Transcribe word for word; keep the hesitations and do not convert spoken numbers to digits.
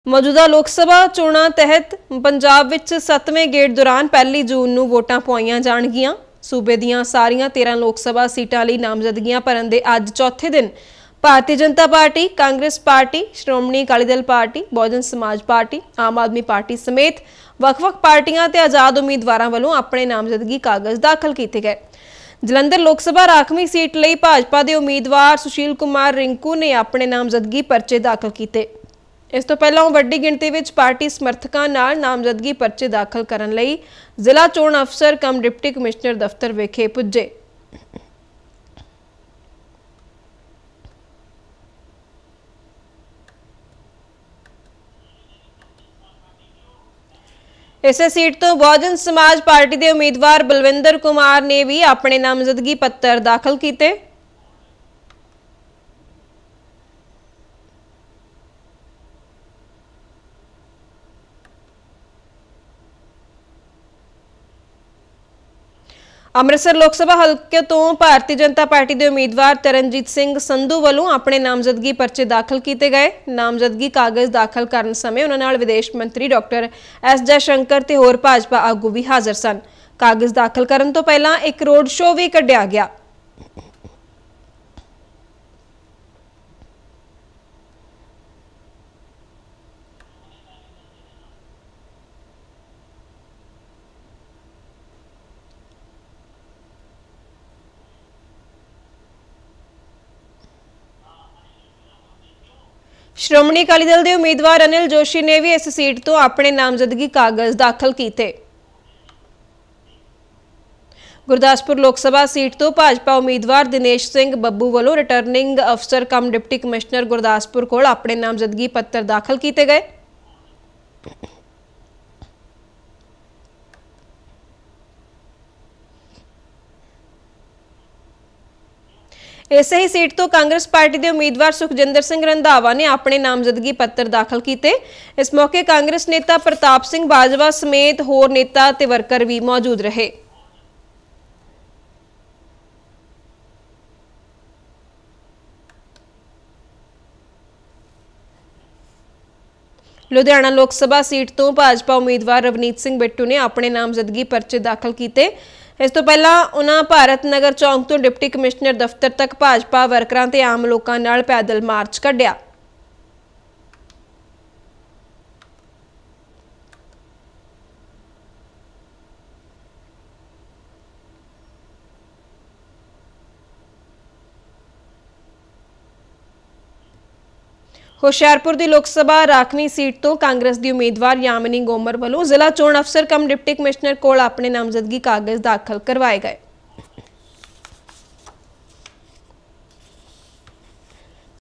मौजूदा लोक सभा चोणां तहत पंजाब विच सत्तवें गेड़ दौरान पहली जून नूं वोटां पाईआं जाणगीआं। सूबे दीआं सारीआं तेरह लोक सभा सीटां लई नामजदगियां भरन दे अज चौथे दिन Bharatiya Janata party, Congress party, Shiromani Akali Dal party, Bahujan Samaj party, आम आदमी पार्टी समेत वख-वख पार्टियां ते आजाद उम्मीदवारां वल्लों अपने नामजदगी कागज दाखल कीते गए। जलंधर लोक सभा राखवीं सीट लई भाजपा दे उम्मीदवार सुशील कुमार रिंकू ने अपने नामजदगी परचे दाखल कीते। इस तो पहला वड्डी गिणती विच पार्टी समर्थकां नाल नामजदगी परचे दाखल करन लई जिला चोण अफसर कम डिप्टी कमिश्नर दफ्तर विखे पुजे। इसे सीट तो बहुजन समाज पार्टी के उम्मीदवार बलविंदर कुमार ने भी अपने नामजदगी पत्र दाखल किए। अमृतसर लोक सभा हल्के तो भारतीय जनता पार्टी के उम्मीदवार तरनजीत सिंह संधू वालों अपने नामजदगी परचे दाखल किए गए। नामजदगी कागज दाखल करने समय उन्हां नाल विदेश मंत्री डॉक्टर एस जयशंकर ते होर भाजपा आगू भी हाजिर सन। कागज दाखल करने तो पहला एक रोड शो भी कढ़िया गया। श्रोमणी अकाली दल के उम्मीदवार अनिल जोशी ने भी इस सीट तो अपने नामजदगी कागज दाखल किए। गुरदासपुर लोक सभा सीट तो भाजपा उम्मीदवार दिनेश सिंह बब्बू वालों रिटर्निंग अफसर कम डिप्टी कमिश्नर गुरदासपुर को अपने नामजदगी पत्र दाखल किए गए। इसे ही सीट तो कांग्रेस पार्टी के उम्मीदवार सुखजिंदर सिंह रंधावा ने अपने नामजदगी पत्र दाखल किए। इस मौके कांग्रेस नेता प्रताप सिंह बाजवा समेत होर नेता ते वर्कर भी मौजूद रहे। लुधियाना लोक सभा सीट तो भाजपा उम्मीदवार रवनीत सिंह बिट्टू ने अपने नामजदगी परचे दाखल किए। इस तो पहला उन्होंने भारत नगर चौक तो डिप्टी कमिश्नर दफ्तर तक भाजपा वर्करां ते आम लोकां नाल पैदल मार्च कढ़िया। हुशियारपुर की लोक सभा राखवीं सीट तो कांग्रेस की उम्मीदवार यामिनी गोमर वालों जिला चोण अफसर कम डिप्टी कमिश्नर को अपने नामजदगी कागज दाखल करवाए गए।